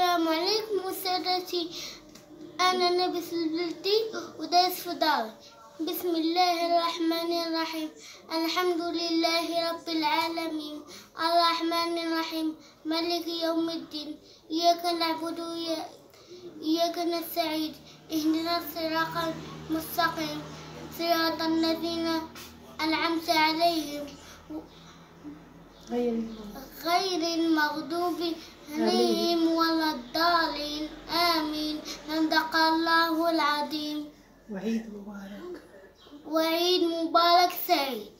السلام عليكم سادتي، أنا نبيس البلدي ودايس في داري. بسم الله الرحمن الرحيم، الحمد لله رب العالمين، الرحمن الرحيم، مالك يوم الدين، إياك نعبد وإياك نستعين، اهدنا الصراط المستقيم، صراط الذين أنعمت عليهم غير المغضوب عليهم ولا الضالين، آمين. صدق الله العظيم. وعيد مبارك. وعيد مبارك سعيد.